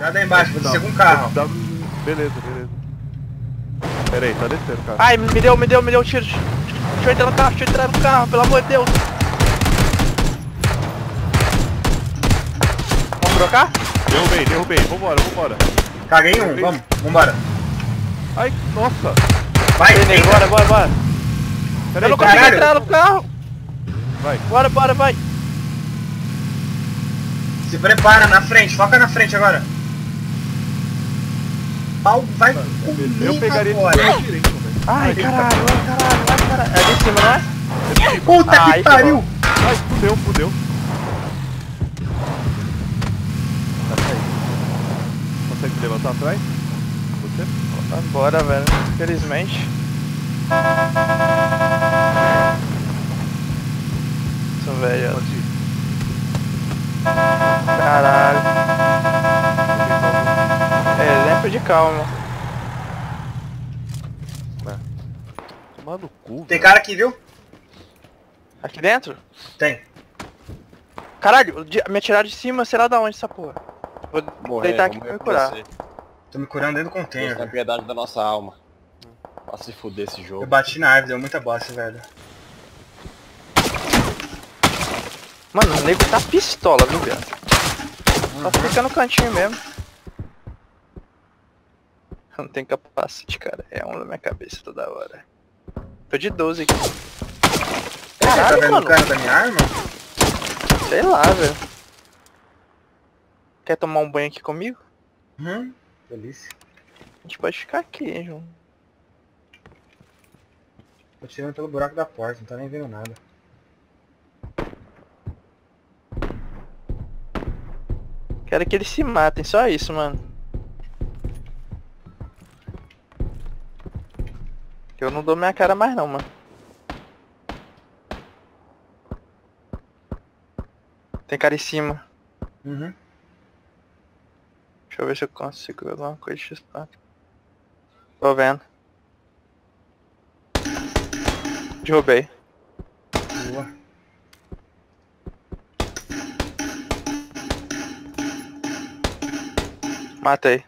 Cuidado aí embaixo, vou descer com o carro. Beleza. Pera aí, tá descendo, cara. Ai, me deu tiro. Deixa eu entrar no carro, pelo amor de Deus. Vamos trocar? Derrubei. Vambora. Caguei um, vambora. Ai, nossa. Vai, Nego, bora. Pera Eu não aí, consigo caralho. entrar no carro. Vai. Bora, vai. Se prepara, na frente, foca na frente agora. Pau vai comigo Eu pegaria esse agora. pelo direito, velho. Ai, caralho. É de cima, não é? Puta Ai, que pariu. Ai, fudeu. Tá aí. Consegue me levantar atrás? Você? Bora, velho. Infelizmente. Isso, velho. Pode ir. Caralho. Exemplo de calma. Tomar no cu, Tem velho. cara aqui, viu? Aqui dentro? Tem. Caralho, minha tirada de cima, sei lá da onde essa porra. Vou deitar aqui pra me curar. Tô me curando dentro do Deus container, tem velho. piedade da nossa alma. Pra se fuder esse Eu jogo. bati na árvore, deu muita bosta, velho. Mano, o nego tá pistola, viu, velho? Só fica no cantinho mesmo. Não tem capacete, cara. É um na minha cabeça toda hora. Tô de 12 aqui. Você tá Caralho, vendo mano. o cara da minha arma? Sei lá, velho. Quer tomar um banho aqui comigo? Delícia. A gente pode ficar aqui, João. Tô tirando pelo buraco da porta, não tá nem vendo nada. Quero que eles se matem, só isso, mano. Eu não dou minha cara mais não, mano. Tem cara em cima. Uhum. Deixa eu ver se eu consigo ver alguma coisa de X4. Tô vendo. Derrubei. Boa. Matei.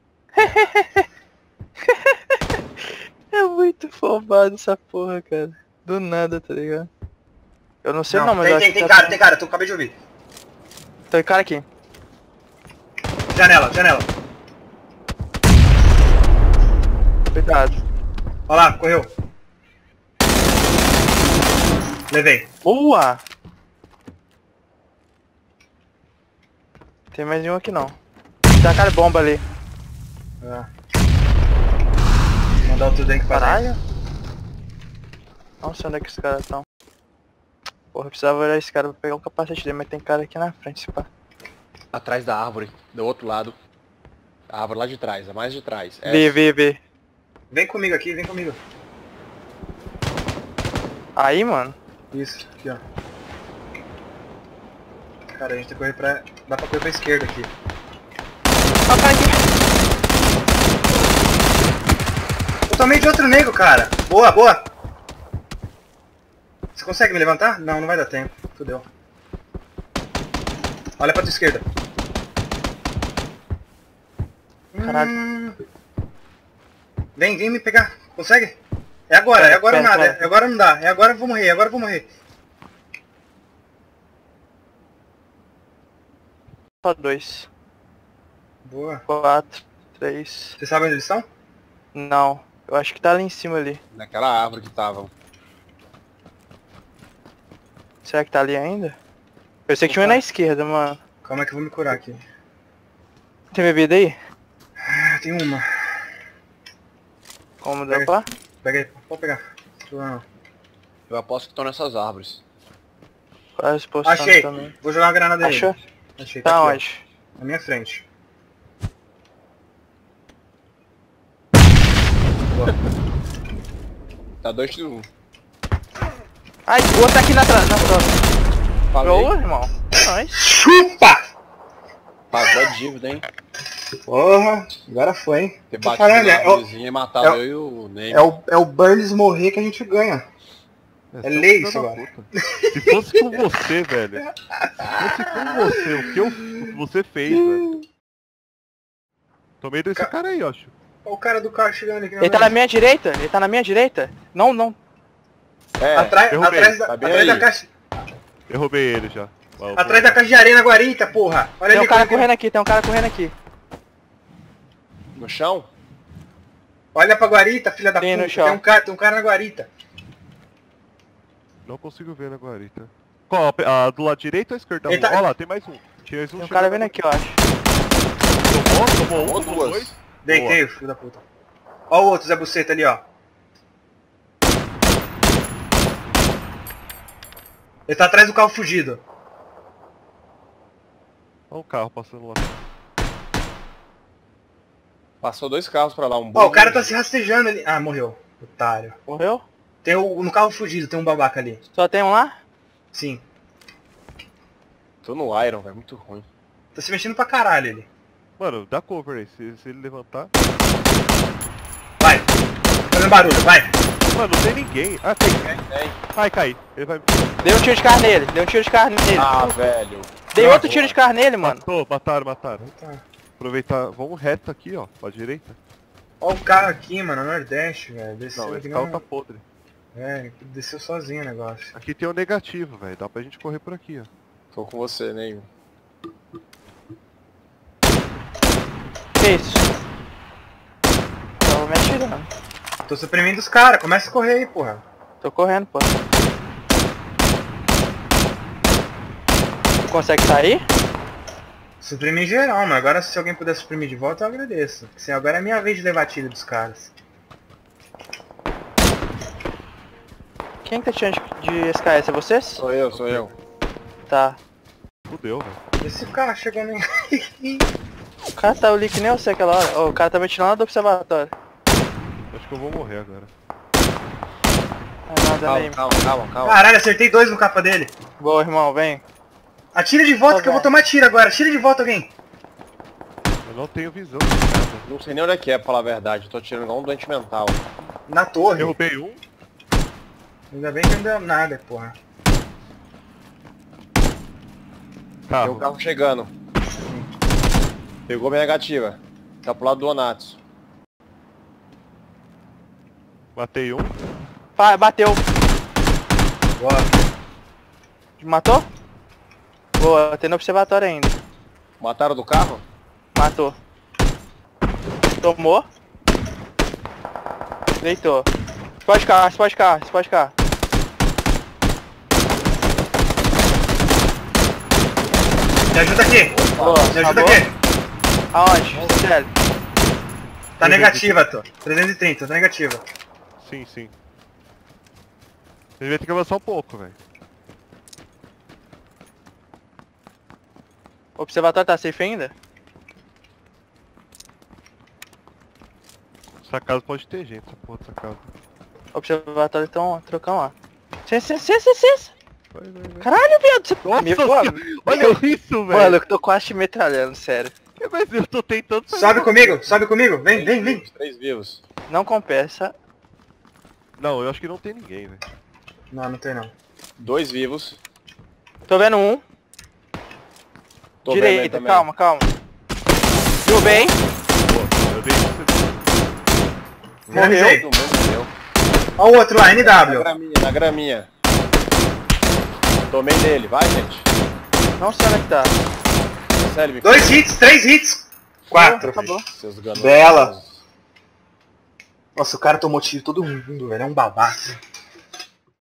É muito roubado essa porra, cara. Do nada, tá ligado? Eu não sei não, mas eu acho que tem tá- cara, tem cara, eu acabei de ouvir. Tem cara aqui. Janela. Cuidado. Olha lá, correu. Levei. Boa! Tem mais um aqui não. Tem uma cara bomba ali. Ah. Vou mandar o tudo aí que Caralho. Não sei onde é que os caras estão. Porra, eu precisava olhar esse cara pra pegar o capacete dele, mas tem cara aqui na frente, se pá. Atrás da árvore, do outro lado. A árvore lá de trás, a mais de trás. Vi. Vem comigo aqui, vem comigo. Aí, mano. Isso, aqui ó. Cara, a gente tem que correr pra... Dá pra correr pra esquerda aqui. Ó, o cara aqui. Eu tomei de outro nego, cara. Boa. Você consegue me levantar? Não vai dar tempo. Fudeu. Olha pra tua esquerda. Caralho. Vem me pegar. Consegue? É agora ou nada. É agora não dá. É agora eu vou morrer. Só 2. Boa. 4, 3. Você sabe onde eles estão? Não. Eu acho que tá ali em cima ali. Naquela árvore que estavam. Será que tá ali ainda? Pensei que tinha um na esquerda, mano. Calma aí que eu vou me curar aqui. Tem bebida aí? Ah, tem uma. Como Pega. deu lá? Pega aí, pode pegar. Não. Eu aposto que estão nessas árvores. Quase postando Achei. também. Vou jogar uma granada nele. Achou? Achei. Tá aqui, ó. onde? Na minha frente. Boa. Tá 2-1. Ai, o outro tá aqui na troca. Falei. Boa, irmão. Nós. Chupa! Pagou a dívida, hein? Porra, agora foi, hein? Ter Tô batido falando, na é o, árvorezinha e matado eu e o Ney. é o Burns morrer que a gente ganha. É lei isso agora. Se fosse com você, velho. Se fosse com você, o que você fez, velho. Tomei desse cara aí, ó. Olha o cara do carro chegando aqui. Ele tá na minha direita, ele tá na minha direita. Não, não. É, derrubei. Atrás Tá bem da aí. caixa. Derrubei ele já. Atrás da caixa de areia na guarita, porra. Olha Tem um ali. cara correndo aqui, tem um cara correndo aqui. no chão? Olha pra guarita, filha da Tem no puta. chão. Tem um cara na guarita. Não consigo ver na guarita. Qual? Do lado direito ou esquerdo? Ele tá- Olha lá, tem mais um. Tem mais um. Tem um cara vindo aqui, eu acho. Tomou um, Tomou tomou duas. dois. Deitei, filho da puta. Ó o outro Zé Buceta ali, ó. Ele tá atrás do carro fugido. Olha um carro passando lá. Passou 2 carros pra lá, um Ó, o cara tá se rastejando ali. Ah, morreu. Otário. Morreu? Tem no carro fugido, tem um babaca ali. Só tem um lá? Sim. Tô no Iron, velho, muito ruim. Tá se mexendo pra caralho ele. Mano, dá cover aí. Se ele levantar. Vai. Fazendo barulho, vai. Mano, não tem ninguém. Ah, tem. Tem. Vai cair. Ele vai. Dei um tiro de carro nele, dei um tiro de carro nele. Ah, velho. Dei outro tiro de carro nele, mano. Matou, mataram. Tá. Aproveitar. Vamos reto aqui, ó. Pra direita. Ó o carro aqui, mano, no Nordeste, velho. Desceu Não, aqui esse carro não. tá podre. É, desceu sozinho o negócio. Aqui tem o negativo, velho. Dá pra gente correr por aqui, ó. Tô com você, Neil. Que isso? Tava me atirando. Tô suprimindo os caras, começa a correr aí, porra. Tô correndo, pô. Tu consegue sair? Suprimir em geral, mano. Agora se alguém puder suprimir de volta, eu agradeço. Porque agora é a minha vez de levar tiro dos caras. Quem que tá tirando de SKS? É vocês? Sou eu. Tá. Fudeu, velho. Esse carro chegando aí. O cara tá ali que nem você aquela hora. Ô, o cara tá me tirando lá do observatório. Acho que eu vou morrer agora. Não é nada nem. Calma. Caralho, acertei 2 no capa dele. Boa, irmão, vem. Atira de volta Tá que eu vou bom. tomar tiro agora. Tira de volta alguém. Eu não tenho visão de nada. Não sei nem onde é que é, pra falar a verdade. Tô tirando igual um doente mental. Na torre. Derrubei um. Ainda bem que não deu nada, porra. Tem Carro. um carro chegando. Pegou minha negativa. Tá pro lado do Onatsu. Matei um. Bateu. Boa. Matou? Boa, tem no observatório ainda. Mataram do carro? Matou. Tomou. Deitou. Pode cá. Me ajuda aqui. Boa, Me ajuda acabou? aqui. Aonde? Sério. Tá negativa, tô. 330, tá negativa. Sim. A gente vai ter que avançar um pouco, velho. O observatório tá safe ainda? Essa casa pode ter gente, essa porra dessa casa. O observatório então trocando lá. Ciência. Vai. Caralho, viado. Você... Nossa Meu, senhora, olha isso, velho. Mano, eu tô quase te metralhando, sério. Mas eu tô tentando... Sobe comigo. Vem. 3 vivos. Não compensa. Não, eu acho que não tem ninguém, velho. Não tem não. 2 vivos. Tô vendo um. Tô vendo aí Direita, também. calma. Viu bem? Pô, eu dei Finalizei. Todo mundo deu. Ó o outro lá, NW. Na graminha. Tomei nele, vai, gente. Não sei onde é que tá. Sério, 2 hits, 3 hits. 4. Acabou. Seus ganosos. Bela. Nossa, o cara tomou tiro todo mundo, velho. É um babaca.